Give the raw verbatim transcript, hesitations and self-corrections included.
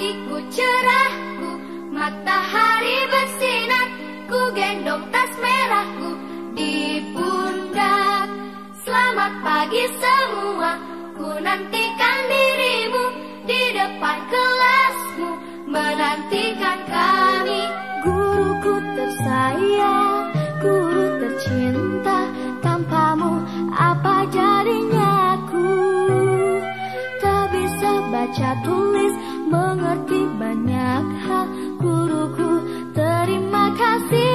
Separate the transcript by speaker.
Speaker 1: pagiku cerahku, matahari bersinar, ku gendong tas merahku di pundak. Selamat pagi semua, ku nantikan dirimu di depan kelasmu, menantikan kami.
Speaker 2: Guruku tersayang, guru tercinta, tanpamu apa jadinya aku? Tak bisa baca tulis, mengerti banyak hal. Guruku terima kasih.